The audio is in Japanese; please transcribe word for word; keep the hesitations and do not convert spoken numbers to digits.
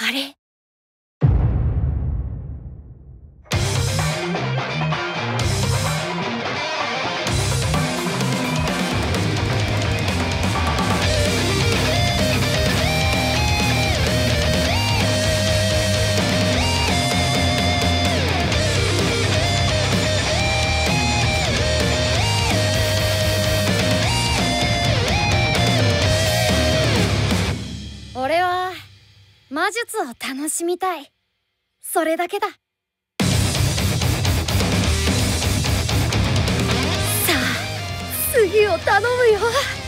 あれ。俺は魔術を楽しみたい。それだけだ。さあ次を頼むよ。